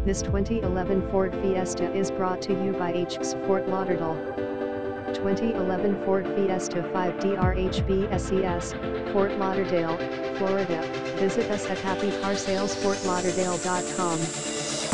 This 2011 Ford Fiesta is brought to you by HCSFortLauderdale. 2011 Ford Fiesta 5DRHB SES, Fort Lauderdale, Florida. Visit us at happycarsalesfortlauderdale.com.